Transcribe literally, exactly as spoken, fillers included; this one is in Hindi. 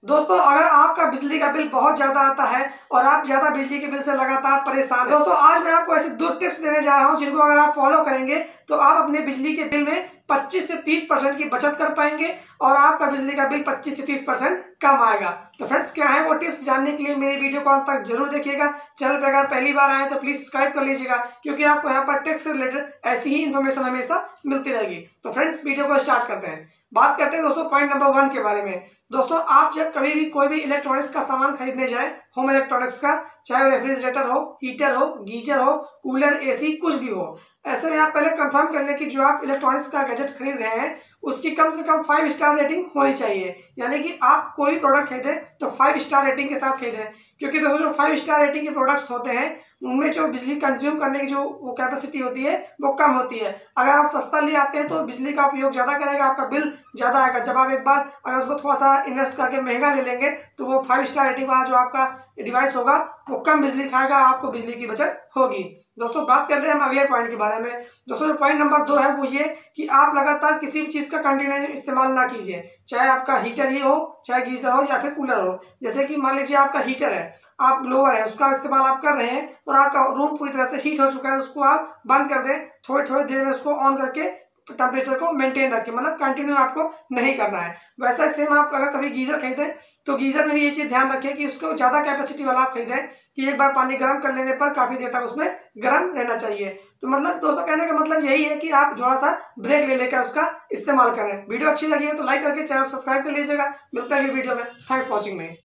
दोस्तों अगर आपका बिजली का बिल बहुत ज्यादा आता है और आप ज्यादा बिजली के बिल से लगातार परेशान हैं, दोस्तों आज मैं आपको ऐसे दो टिप्स देने जा रहा हूं जिनको अगर आप फॉलो करेंगे तो आप अपने बिजली के बिल में पच्चीस से तीस परसेंट की बचत कर पाएंगे और आपका बिजली का बिल पच्चीस से तीस परसेंट कम आएगा। तो फ्रेंड्स क्या है वो टिप्स, जानने के लिए मेरी वीडियो को अंत तक जरूर देखिएगा। चैनल पर अगर पहली बार आए तो प्लीज सब्सक्राइब कर लीजिएगा क्योंकि आपको यहाँ पर टैक्स से रिलेटेड ऐसी ही इन्फॉर्मेशन हमेशा मिलती रहेगी। तो फ्रेंड्स वीडियो को स्टार्ट करते हैं। बात करते हैं दोस्तों पॉइंट नंबर वन के बारे में। दोस्तों आप जब कभी भी कोई भी इलेक्ट्रॉनिक्स का सामान खरीदने जाए, होम इलेक्ट्रॉनिक्स का, चाहे वो रेफ्रिजरेटर हो, हीटर हो, गीजर हो, कूलर, एसी, कुछ भी हो, ऐसे में आप पहले कंफर्म कर लें कि जो आप इलेक्ट्रॉनिक्स का गैजेट खरीद रहे हैं उसकी कम से कम फाइव स्टार रेटिंग होनी चाहिए। यानी कि आप कोई भी प्रोडक्ट खरीदें तो फाइव स्टार रेटिंग के साथ खरीदें, क्योंकि दोस्तों जो फाइव स्टार रेटिंग के प्रोडक्ट्स होते हैं उनमें जो बिजली कंज्यूम करने की जो वो कैपेसिटी होती है वो कम होती है। अगर आप सस्ता ले आते हैं तो बिजली का उपयोग ज़्यादा करेगा, आपका बिल ज़्यादा आएगा। जब आप एक बार अगर उसको थोड़ा सा इन्वेस्ट करके महंगा ले लेंगे तो वो फाइव स्टार रेटिंग वाला जो आपका डिवाइस होगा वो कम बिजली खाएगा, आपको बिजली की बचत होगी। दोस्तों बात करते हैं हम अगले पॉइंट के बारे में। दोस्तों जो पॉइंट नंबर दो है वो ये कि आप लगातार किसी भी चीज़ का कंटिन्यू इस्तेमाल ना कीजिए, चाहे आपका हीटर ही हो, चाहे गीजर हो या फिर कूलर हो। जैसे कि मान लीजिए आपका हीटर है, आप ब्लोअर है, उसका इस्तेमाल आप कर रहे हैं और आपका रूम पूरी तरह से हीट हो चुका है, तो उसको आप बंद कर दें, थोड़ी थोड़ी देर में उसको ऑन करके टेम्परेचर को मेंटेन रखें, मतलब कंटिन्यू आपको नहीं करना है। वैसा सेम आप अगर कभी गीजर खरीदें तो गीजर में भी ये चीज़ ध्यान रखें कि उसको ज़्यादा कैपेसिटी वाला आप खरीदें कि एक बार पानी गर्म कर लेने पर काफ़ी देर तक उसमें गर्म रहना चाहिए। तो मतलब दोस्तों कहने का मतलब यही है कि आप थोड़ा सा ब्रेक ले लेकर उसका इस्तेमाल करें। वीडियो अच्छी लगी है तो लाइक करके चैनल को सब्सक्राइब कर लीजिएगा। मिलते हैं अगली वीडियो में। Thanks for watching me.